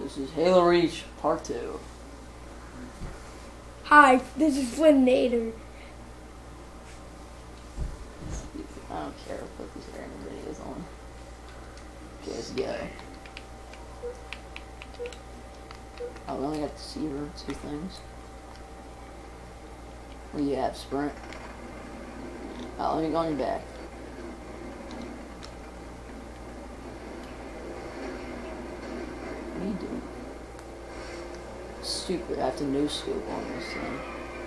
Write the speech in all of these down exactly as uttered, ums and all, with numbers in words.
This is Halo Reach Part two. Hi, this is Flynn Nader. I don't care, I'll put these random videos on. Okay, let's go. Oh, we only got the Seaver, two things. What do you have, Sprint? Oh, let me go on your back. What are you doing? Stupid, I have to no scope on this thing.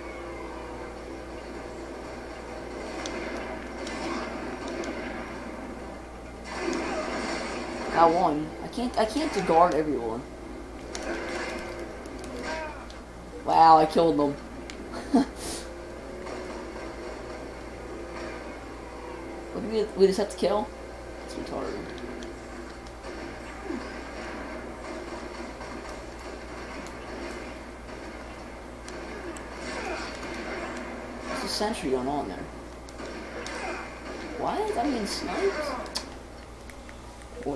I won. I can't I can't guard everyone. Wow, I killed them. What do we, we just have to kill? It's retarded. There's a sentry going on there. What? I'm getting sniped? Or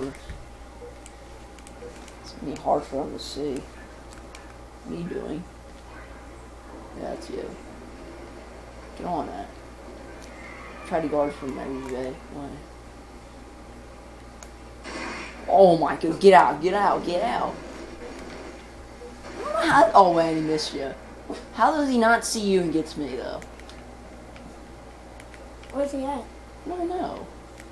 it's gonna be hard for them to see. What are you doing? Yeah, that's you. Get on that. Try to guard from every way. Oh my god, get out, get out, get out. How, oh man, he missed you. How does he not see you and gets me though? Where's he at? I don't know.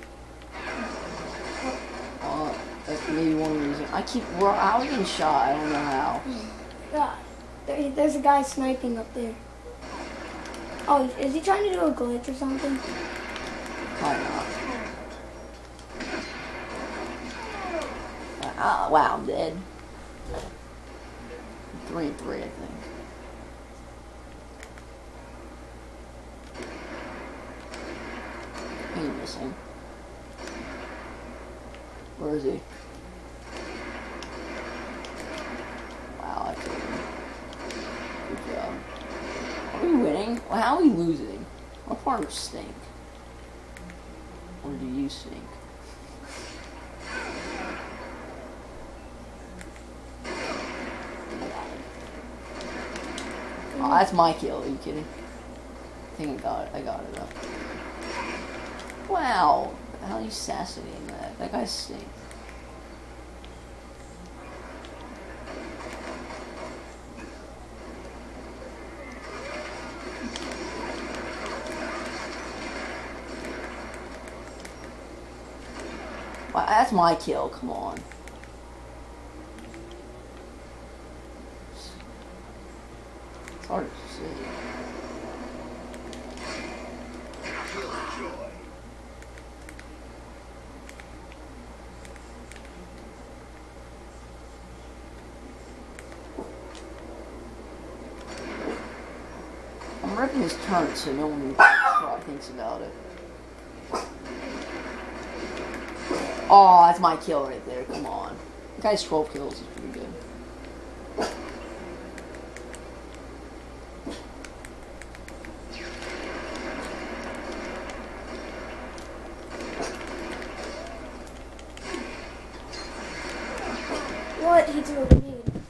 Uh, that's maybe one reason. I keep, well, I was getting shot, I don't know how. God, there, there's a guy sniping up there. Oh, is he trying to do a glitch or something? Probably not. Uh, wow, I'm dead. Three and three, I think. He's missing. Where is he? Wow, I killed him. Good job. Are we winning? Well, how are we losing? What part of stink? Or do you stink? Oh, that's my kill. Are you kidding? I think I got it. I got it up. Wow. How are you assassinating that? That guy stinks. Wow, that's my kill. Come on. It's hard to see. I'm ripping his turret so no one probably thinks about it. Oh, that's my kill right there. Come on. The guy's twelve kills is pretty good. What? He threw a grenade.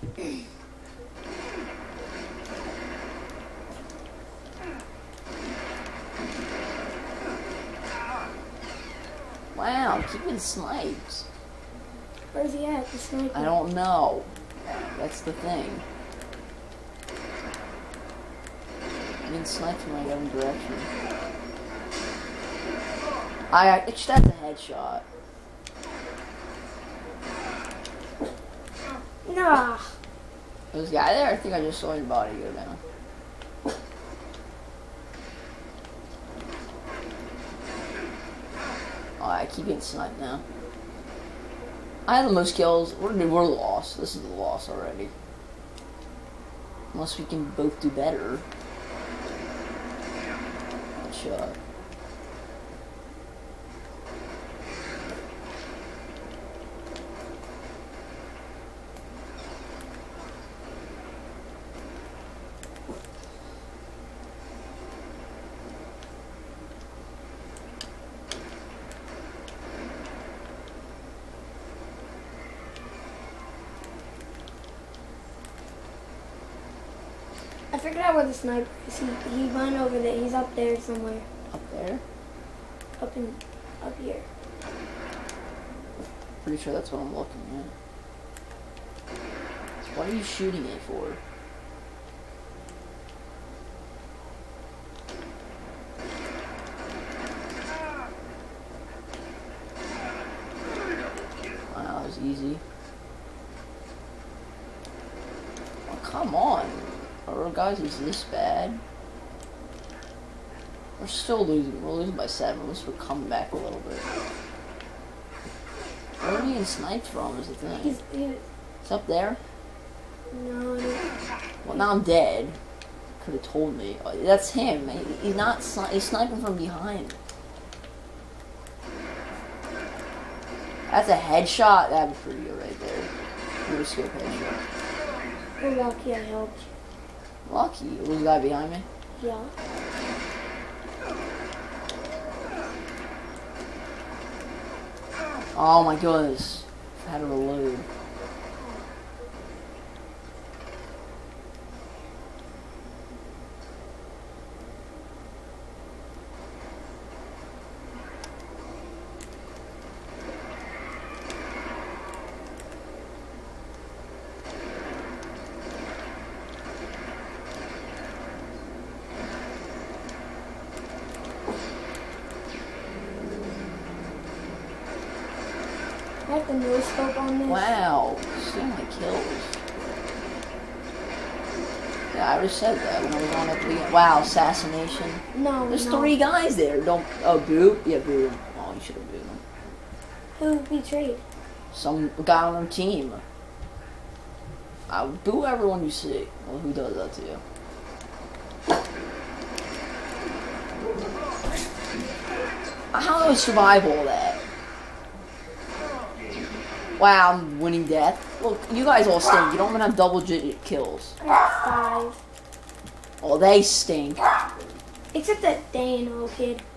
Wow, keep getting sniped. Where's he at? The sniper. I don't know. That's the thing. I'm getting sniped from my own direction. I, I just that's a headshot. Nah. There's a guy there? I think I just saw your body go down. Oh, I keep getting sniped now. I have the most kills. We're, we're lost. This is the loss already. Unless we can both do better. Shot. I figured out where the sniper is. He, he went over there. He's up there somewhere. Up there? Up in, up here. Pretty sure that's what I'm looking at. What are you shooting it for? Wow, that was easy. Oh, come on. Are guys is this bad? We're still losing. We're losing by seven. At least we're coming back a little bit. Where are we getting sniped from is the thing. He's, he, It's up there? no, no. Well, now I'm dead. Could have told me. Oh, that's him. He, he's not. Sni he's sniping from behind. That's a headshot. That'd be pretty good right there. No scope headshot. You're lucky I helped Lucky. Was the guy behind me? you. Yeah. Oh my goodness. I had to reload. I have the no scope on this. Wow. So many kills. Yeah, I just said that when I was on at the beginning. Wow, assassination. No, There's no. three guys there. Don't. Oh, boo? Yeah, boo him. Oh, you should have booed him. Who betrayed? Some guy on our team. I would boo everyone you see. Well, who does that to you? How do I survive all that? Wow, I'm winning death. Look, you guys all stink. You don't even have double-digit kills. I got five. Oh, they stink. Except that Dano kid.